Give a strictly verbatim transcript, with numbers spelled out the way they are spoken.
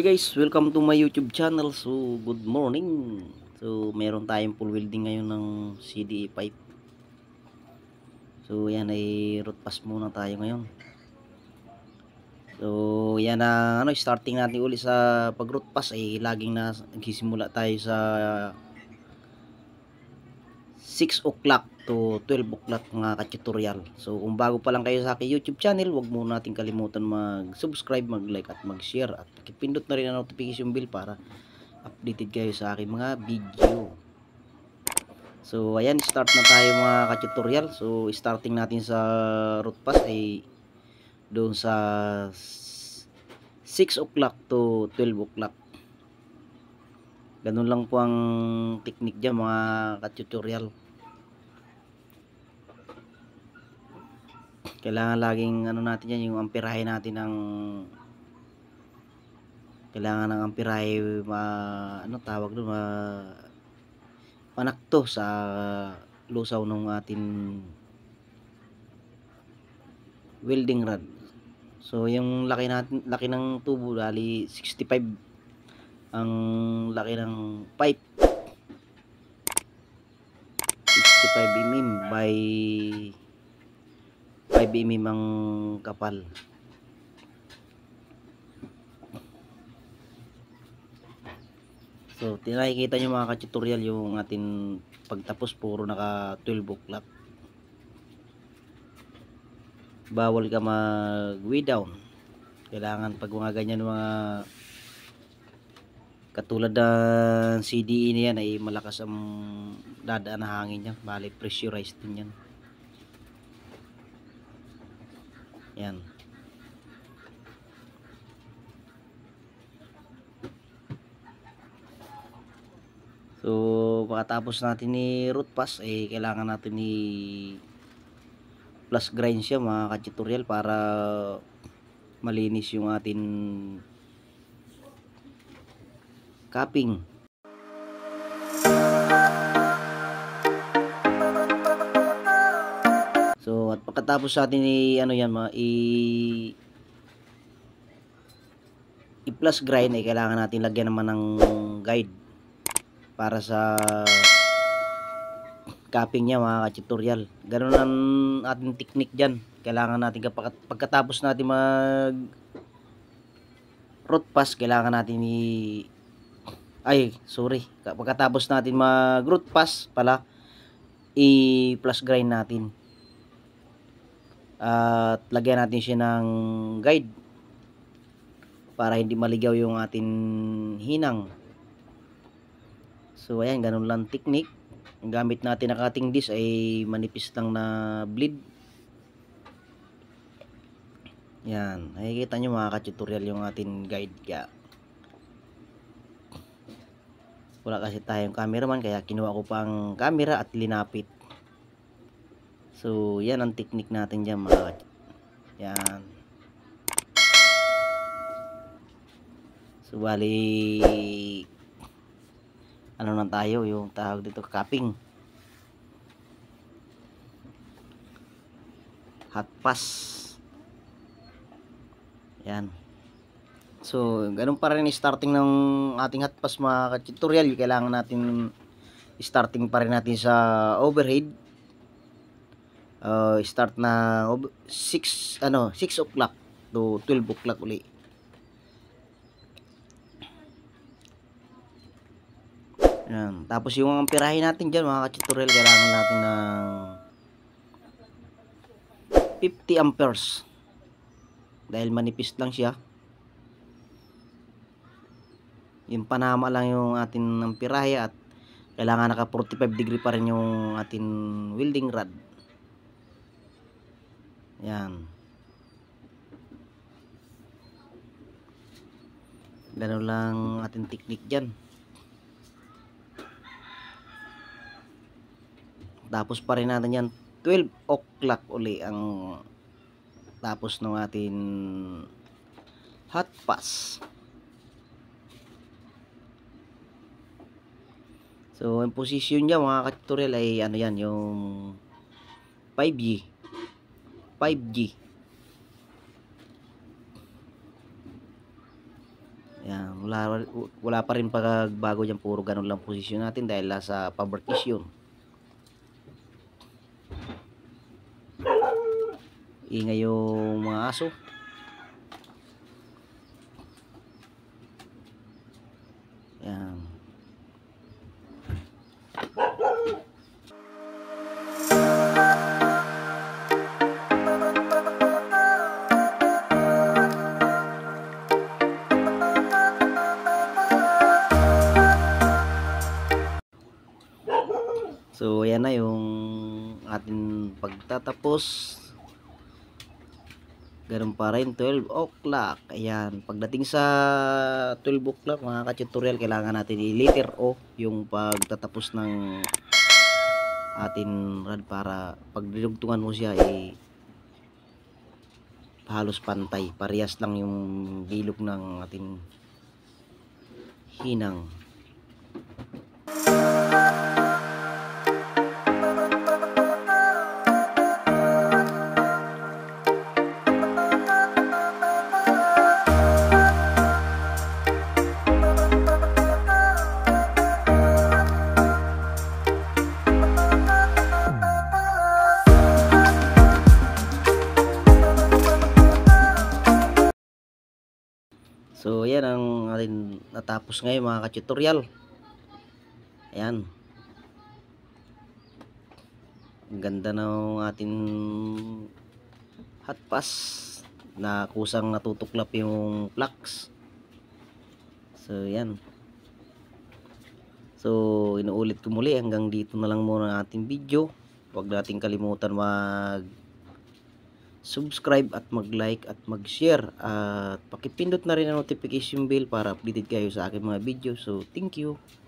Hi guys, welcome to my YouTube channel. So, good morning. So, meron tayong full welding ngayon ng C D E pipe. So, yan ay root pass muna tayo ngayon. So, yan ang ano, starting natin uli sa pag root pass ay laging na nagsisimula tayo sa six o'clock to twelve o'clock mga ka-tutorial. So, kung bago pa lang kayo sa aking YouTube channel, huwag muna natin kalimutan mag-subscribe, mag-like at mag-share at pakipindot na rin ang notification bell para updated kayo sa aking mga video. So ayan, start na tayo mga ka-tutorial. So starting natin sa root pass ay doon sa six o'clock to twelve o'clock. Ganun lang po ang technique dyan mga ka-tutorial. Kailangan laging ano natin yan, yung amperahe natin ng kailangan ng amperahe ma, ano tawag doon, ma, panakto sa lusaw ng ating welding rod. So yung laki natin, laki ng tubo dali sixty-five ang laki ng pipe, sixty-five millimeters by five millimeters ang kapal. So tinakikita nyo mga ka-tutorial yung ating pagtapos puro naka twelve o'clock. Bawal ka mag way down. Kailangan pag mga ganyan mga katulad ng C D E niyan ay malakas ang dadaan na hangin niya. Bali pressurized din yan. Yan. So pagkatapos natin ni root pass eh kailangan natin ni plus grind siya mga ka-tutorial para malinis yung atin capping. So at pagkatapos natin ni ano yan mga i i-plus grind ay kailangan natin lagyan naman ng guide para sa capping niya mga ka-tutorial. Ganun ang ating technique dyan. Kailangan natin kapag, pagkatapos natin mag root pass, kailangan natin i ay sorry pagkatapos natin mag root pass pala i plus grind natin at lagyan natin siya ng guide para hindi maligaw yung ating hinang. So ayan, ganun lang technique. Ang gamit natin na cutting disc ay manipis lang na blade. Yan, nakikita nyo mga ka-tutorial yung ating guide. Kaya wala kasi tayong cameraman kaya kinuha ko pang camera at linapit. So yan ang technique natin dyan mga yan. So bali ano lang tayo, yung tawag dito capping, hot pass. Yan. So ganun pa rin starting ng ating hot pass mga ka-tutorial. Kailangan natin starting pa rin natin sa overhead. Uh, start na six ano six o'clock to twelve o'clock uli. Yan. Tapos yung amperahe natin dyan mga ka-tutorial, kailangan natin ng fifty amperes dahil manipis lang siya. Yung panama lang yung ating amperahe at kailangan naka forty-five degree pa rin yung ating welding rod. Yan. Ganun lang ating technique dyan. Tapos pa rin natin yan twelve o'clock uli ang tapos ng ating hot pass. So ang position niya mga ka-tutorial ay ano yan, yung five G five G. Ayan, wala, wala pa rin pagbago dyan, puro ganun lang posisyon natin dahil sa power keys yun. Ingay yung mga aso. Ayan. So ayan na yung ating pagtatapos. Ganun pa rin, twelve o'clock. Ayan, pagdating sa twelve o'clock mga ka-tutorial, kailangan natin i-letter O yung pagtatapos ng atin rod para pag dinugtungan mo siya ay halos pantay, parehas lang yung bilog ng ating hinang. So yan ang ating natapos ngayon mga ka-tutorial. Ayan, ang ganda ng ating hot pass na kusang natutuklap yung plugs. So yan, so inuulit ko muli, hanggang dito na lang muna ang ating video. Huwag nating kalimutan mag subscribe at mag-like at mag-share, at pakipindot na rin ang notification bell para updated kayo sa aking mga video. So thank you.